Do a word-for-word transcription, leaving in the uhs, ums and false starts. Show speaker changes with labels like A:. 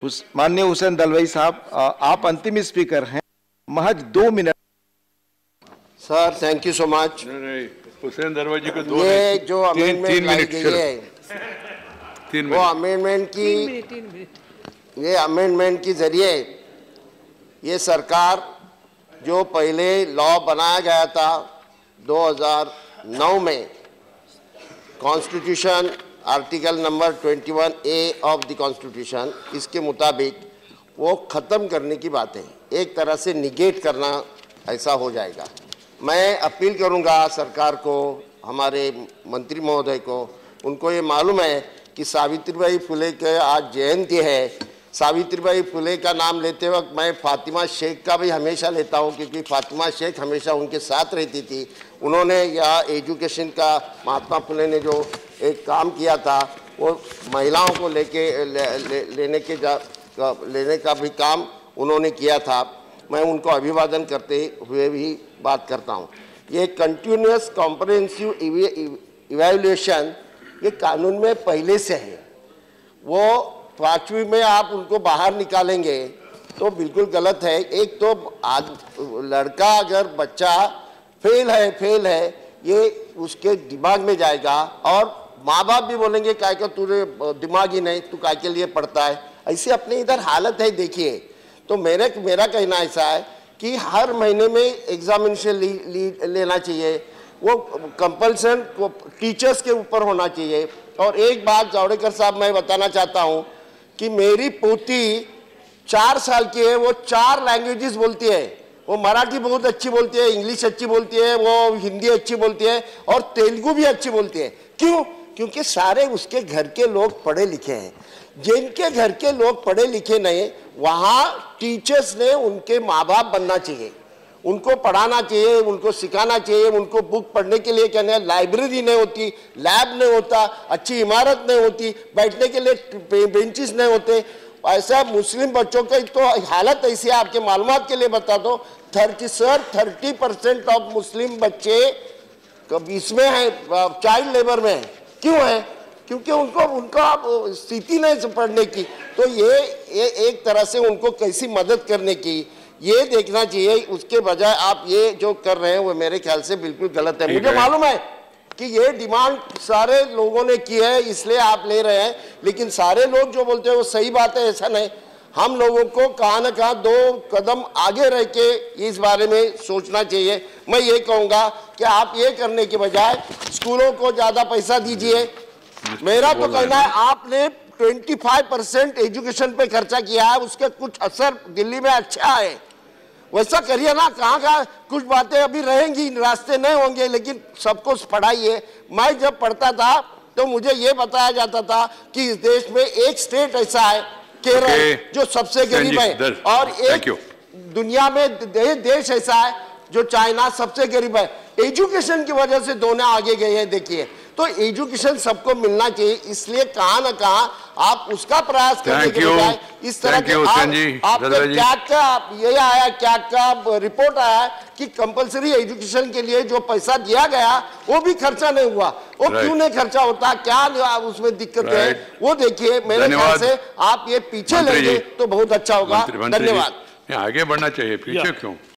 A: माननीय हुसैन दलवाई साहब, आप अंतिम स्पीकर हैं, महज दो मिनट।
B: Sir thank you so much.
C: Hussain Dalwai ji को दो
B: ये जो अमेंडमेंट लाई गई है,
C: तीन
B: वो अमेंडमेंट की ये अमेंडमेंट के जरिए ये सरकार जो पहले लॉ बनाया गया था दो हज़ार नौ में, कॉन्स्टिट्यूशन आर्टिकल नंबर इक्कीस ए ऑफ द कॉन्स्टिट्यूशन, इसके मुताबिक वो ख़त्म करने की बात है, एक तरह से निगेट करना ऐसा हो जाएगा। मैं अपील करूंगा सरकार को, हमारे मंत्री महोदय को, उनको ये मालूम है कि सावित्रीबाई फुले के आज जयंती है। सावित्रीबाई फुले का नाम लेते वक्त मैं फातिमा शेख का भी हमेशा लेता हूँ, क्योंकि फातिमा शेख हमेशा उनके साथ रहती थी। उन्होंने यह एजुकेशन का, महात्मा फुले ने जो एक काम किया था वो महिलाओं को लेके ले, ले, लेने के जा लेने का भी काम उन्होंने किया था। मैं उनको अभिवादन करते हुए भी बात करता हूँ। ये कंटिन्यूस कॉम्प्रिहेंसिव इवैल्यूएशन ये कानून में पहले से है, वो पाँचवीं में आप उनको बाहर निकालेंगे तो बिल्कुल गलत है। एक तो आज लड़का अगर बच्चा फेल है फेल है ये उसके दिमाग में जाएगा, और माँ बाप भी बोलेंगे काय का तुझे दिमाग ही नहीं, तू काय के लिए पढ़ता है। ऐसे अपने इधर हालत है। देखिए, तो मेरे मेरा कहना ऐसा है कि हर महीने में एग्जामिनेशन ले, लेना चाहिए, वो कंपल्सन को टीचर्स के ऊपर होना चाहिए। और एक बात जावड़ेकर साहब मैं बताना चाहता हूँ कि मेरी पोती चार साल की है, वो चार लैंग्वेजेस बोलती है। वो मराठी बहुत अच्छी बोलती है, इंग्लिश अच्छी बोलती है, वो हिंदी अच्छी बोलती है और तेलुगु भी अच्छी बोलती है। क्यों? क्योंकि सारे उसके घर के लोग पढ़े लिखे हैं। जिनके घर के लोग पढ़े लिखे नहीं, वहाँ टीचर्स ने उनके माँ बाप बनना चाहिए, उनको पढ़ाना चाहिए, उनको सिखाना चाहिए। उनको बुक पढ़ने के लिए कहने लाइब्रेरी नहीं होती, लैब नहीं होता, अच्छी इमारत नहीं होती, बैठने के लिए बेंचेस नहीं होते। ऐसा मुस्लिम बच्चों की तो हालत ऐसी है, आपके मालूमात के लिए बता दो, thirty sir thirty percent of Muslim बच्चे इसमें है, चाइल्ड लेबर में है। क्यों है? क्योंकि उनको उनका स्थिति नहीं पढ़ने की। तो ये, ये एक तरह से उनको कैसी मदद करने की ये देखना चाहिए। उसके बजाय आप ये जो कर रहे हैं वो मेरे ख्याल से बिल्कुल गलत है। मुझे मालूम है कि ये डिमांड सारे लोगों ने की है, इसलिए आप ले रहे हैं, लेकिन सारे लोग जो बोलते हैं वो सही बात है ऐसा नहीं। हम लोगों को कहाँ न कहाँ दो कदम आगे रह के इस बारे में सोचना चाहिए। मैं ये कहूँगा कि आप ये करने के बजाय स्कूलों को ज़्यादा पैसा दीजिए। मेरा तो कहना है आपने पच्चीस परसेंट एजुकेशन पे खर्चा किया है, उसका कुछ असर दिल्ली में अच्छा है, वैसा करिए ना। कहाँ का कुछ बातें अभी रहेंगी, रास्ते नहीं होंगे, लेकिन सबको पढ़ाइए। मैं जब पढ़ता था तो मुझे ये बताया जाता था कि इस देश में एक स्टेट ऐसा है केरल okay. जो सबसे गरीब है, और एक दुनिया में दे, देश ऐसा है जो चाइना सबसे गरीब है। एजुकेशन की वजह से दोनों आगे गए हैं। देखिए, तो एजुकेशन सबको मिलना चाहिए, इसलिए कहाँ ना कहाँ आप उसका प्रयास करने के बजाय इस तरह के आप, आप क्या का ये आया क्या का रिपोर्ट आया कि कंपलसरी एजुकेशन के लिए जो पैसा दिया गया वो भी खर्चा नहीं हुआ। वो क्यों नहीं खर्चा होता, क्या उसमें दिक्कत है, वो देखिए। मेरे ख्याल से आप ये पीछे लेंगे तो बहुत अच्छा होगा। धन्यवाद।
C: आगे बढ़ना चाहिए, पीछे क्यों?